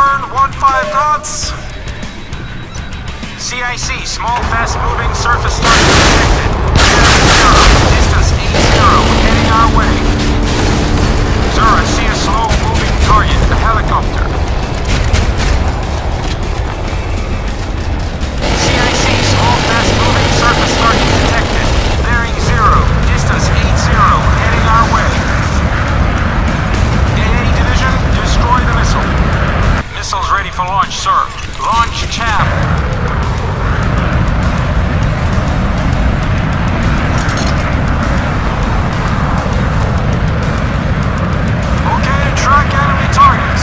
turn, 15 knots. CIC, small fast-moving surface target detected. Distance 80, heading our way. Sir, I see a slow-moving target, a helicopter. CIC, small fast-moving surface target detected. Bearing 0, distance 80, heading our way. AA Division, destroy the missile. Missiles ready for launch, sir. Launch CHAP. Track enemy targets.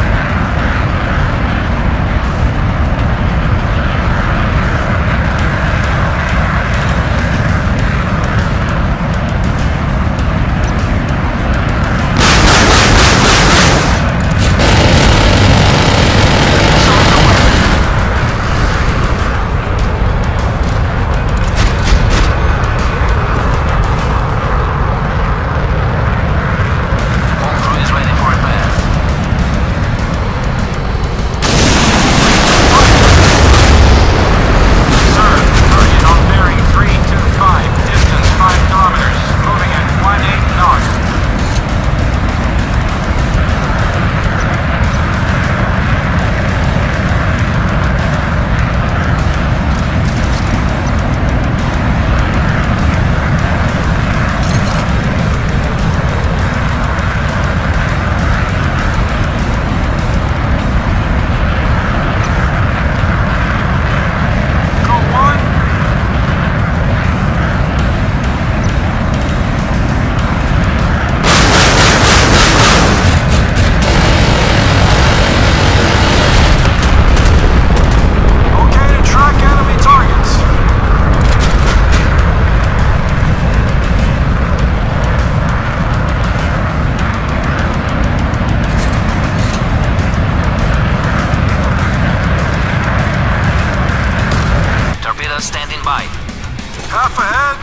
Standing by. Half ahead.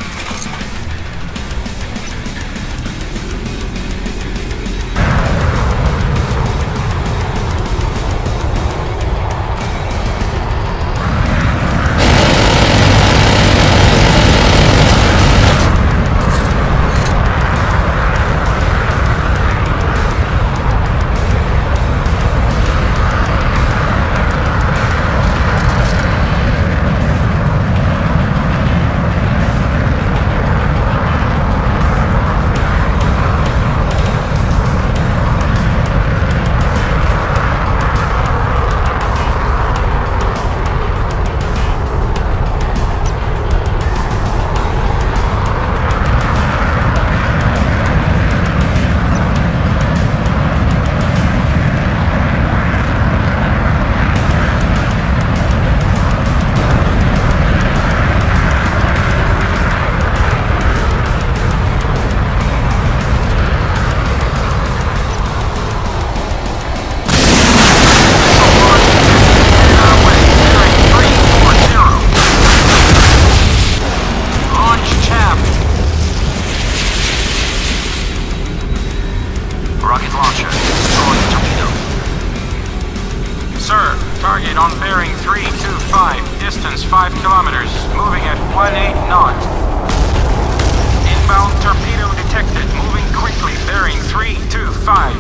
Target on bearing 325, distance 5 kilometers, moving at 18 knots. Inbound torpedo detected, moving quickly, bearing 325.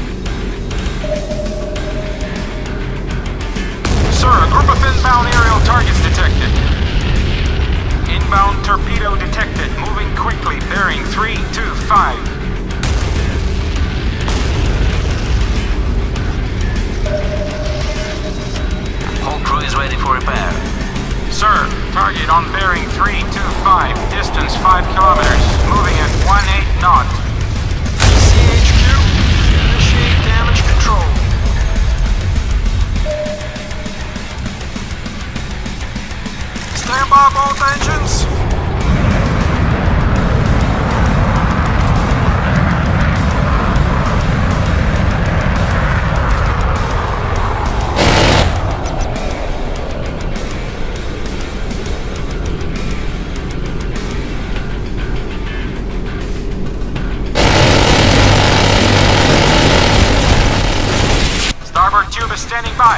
Sir, a group of inbound aerial targets detected. Inbound torpedo detected, moving quickly, bearing 325. Whole crew is ready for repair. Sir, target on bearing 325, distance 5 kilometers, moving at 18 knots. CHQ, initiate damage control. Stand by both engines. Tube is standing Standing by.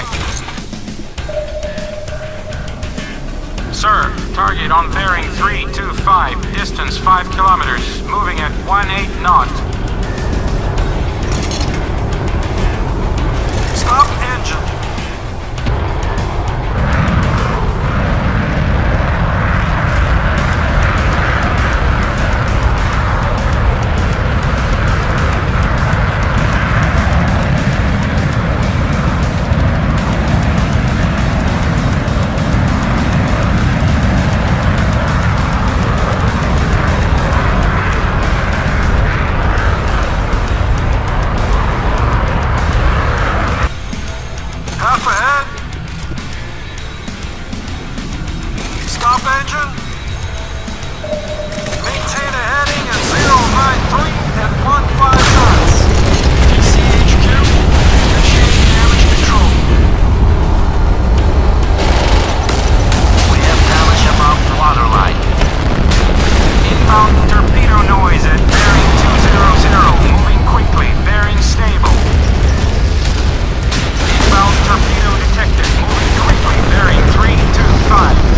Sir, target on bearing 325, distance 5 kilometers, moving at 18 knot. Stop engine. Half ahead. Stop engine. Maintain a heading at 093 at 15 knots. TCHQ, initiate damage control. We have damage above the waterline. Inbound torpedo noise at bearing 200, moving quickly, bearing stable. Inbound torpedo detected, moving quickly, bearing 325.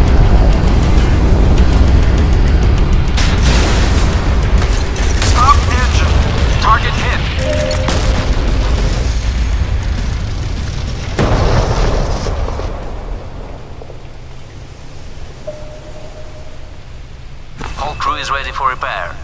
Stop engine. Target hit. Whole crew is ready for repair.